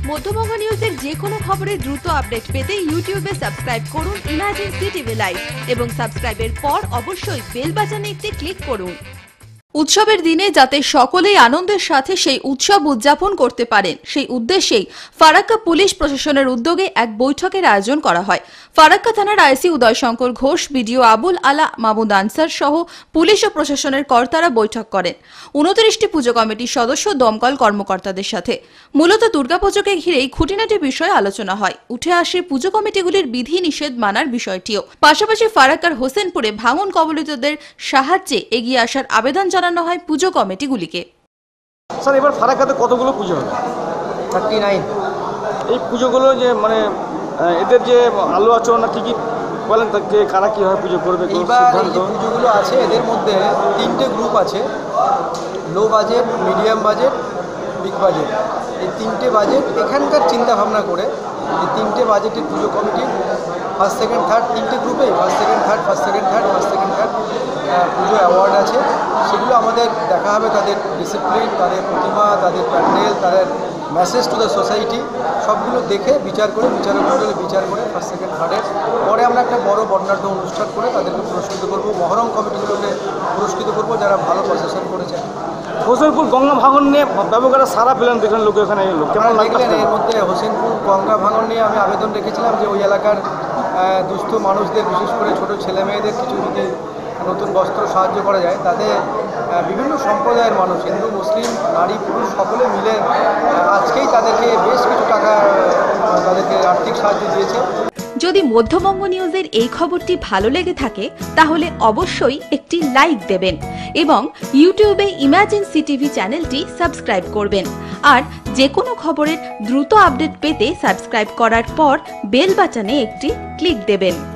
মধ্যবঙ্গ নিউজের যে কোনো খবরের দ্রুত আপডেট পেতে ইউটিউবে সাবস্ক্রাইব করুন ইমার্জেন্সি টিভি লাইভ এবং সাবস্ক্রাইবের পর অবশ্যই বেল বাটনে একটি ক্লিক করুন। উৎসবের দিনে যাতে সকলেই আনন্দের সাথে সেই উৎসব উদযাপন করতে পারেন সেই উদ্দেশ্যেই ফারাক্কা পুলিশ প্রশাসনের উদ্যোগে এক বৈঠকের আয়োজন করা হয়। ফারাক্কা থানার আইসি উদয়শঙ্কর ঘোষ, বিডিও আবুল আলা মাহমুদ আনসার সহ পুলিশ ও প্রশাসনের কর্তারা বৈঠক করেন 29টি পুজো কমিটির সদস্য দমকল কর্মকর্তাদের সাথে। মূলত দুর্গাপুজোকে ঘিরেই খুঁটিনাটি বিষয়ে আলোচনা হয়। উঠে আসে পুজো কমিটিগুলির বিধি নিষেধ মানার বিষয়টিও। পাশাপাশি ফারাক্কার হোসেনপুরে ভাঙন কবলিতদের সাহায্যে এগিয়ে আসার আবেদন জানানো হয় পুজো কমিটিগুলিকে। স্যার, এবার ফারাক্কাতে কতগুলো পুজো হবে? 39। এই পুজোগুলো যে মানে এদের যে আলো আচরণ কি কি বলেন, যে কারা কীভাবে পুজো করবে? এইবার এই যে পুজোগুলো আছে এদের মধ্যে 3টে গ্রুপ আছে, low budget, medium budget, big budget. এই 3টে বাজেট এখানকার চিন্তা ভাবনা করে এই 3টে বাজেটের পুজো কমিটি ফার্স্ট সেকেন্ড থার্ড 3টে গ্রুপে first second third Puja award আছে। সেগুলো আমাদের দেখা হবে, তাদের ডিসিপ্লিন, তাদের প্রতিমা, তাদের প্যান্ডেল, তাদের মেসেজ টু দ্য সোসাইটি সবগুলো দেখে বিচার করে বিচারকমণ্ডলী বিচার করে ফার্স্ট সেকেন্ড থার্ডের পরে আমরা একটা বড় বর্ণাঢ্য অনুষ্ঠান করে তাদেরকে পুরস্কৃত করব। মহরম কমিটিগুলোকে পুরস্কৃত করব যারা ভালো প্রশাসন করেছে। হোসেনপুর গঙ্গা ভাঙন নিয়ে ব্যবহার সারা পেলেন, দেখলেন লোক এখানে এলো, কেমন লাগলেন? এর মধ্যে হোসেনপুর গঙ্গা ভাঙন নিয়ে আমি আবেদন রেখেছিলাম যে ওই এলাকার দুস্থ মানুষদের, বিশেষ করে ছোট ছেলে মেয়েদের কিছু যদি নতুন বস্ত্র সাহায্য করা যায়, তাতে বিভিন্ন সম্প্রদায়ের মানুষ, হিন্দু, মুসলিম, নারী, পুরুষ সকলে মিলে আজকেই তাদেরকে বেশ কিছু টাকা তাদেরকে আর্থিক সাহায্য দিয়েছে। যদি মধ্যবঙ্গ নিউজের এই খবরটি ভালো লেগে থাকে তাহলে অবশ্যই একটি লাইক দেবেন এবং ইউটিউবে ইমার্জেন্সি টিভি চ্যানেলটি সাবস্ক্রাইব করবেন। আর যে কোনো খবরের দ্রুত আপডেট পেতে সাবস্ক্রাইব করার পর বেল বাটনে একটি ক্লিক দেবেন।